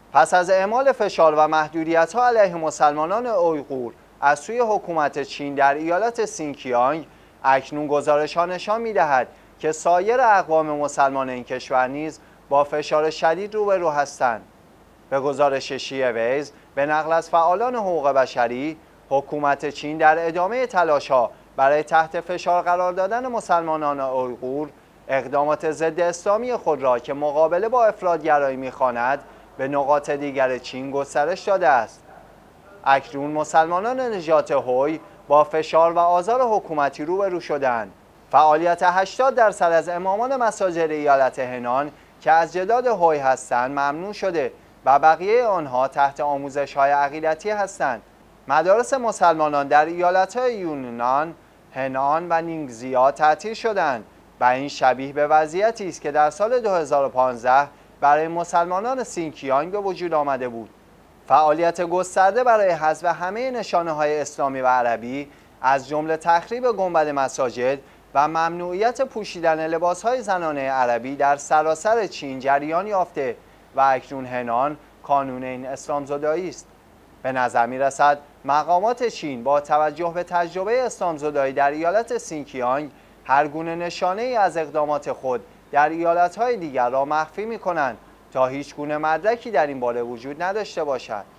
پس از اعمال فشار و محدودیت‌ها علیه مسلمانان اویغور از سوی حکومت چین در ایالت سینکیانگ، اکنون گزارش‌ها نشان می‌دهد که سایر اقوام مسلمان این کشور نیز با فشار شدید روبرو هستند. به گزارش شیعه ویز به نقل از فعالان حقوق بشری، حکومت چین در ادامه تلاش‌ها برای تحت فشار قرار دادن مسلمانان اویغور، اقدامات ضد اسلامی خود را که مقابله با افراط‌گرایی می‌خواند به نقاط دیگر چین گسترش داده است. اکنون مسلمانان نژاد هوی با فشار و آزار حکومتی روبرو شدند. فعالیت 80% از امامان مساجد ایالت هنان که از جداد هوی هستند ممنوع شده و بقیه آنها تحت آموزش‌های عقیدتی هستند. مدارس مسلمانان در ایالت‌های یونان، هنان و نینگزیا تعطیل شدند و این شبیه به وضعیتی است که در سال 2015 برای مسلمانان سینکیانگ به وجود آمده بود. فعالیت گسترده برای حذف همه نشانه‌های اسلامی و عربی از جمله تخریب گنبد مساجد و ممنوعیت پوشیدن لباس‌های زنانه عربی در سراسر چین جریان یافته و اکنون هنان کانون این اسلامزدایی است. به نظر می‌رسد مقامات چین با توجه به تجربه اسلامزدایی در ایالت سینکیانگ هر گونه نشانه‌ای از اقدامات خود در ایالت‌های دیگر را مخفی می‌کنند تا هیچ گونه مدرکی در این باره وجود نداشته باشد.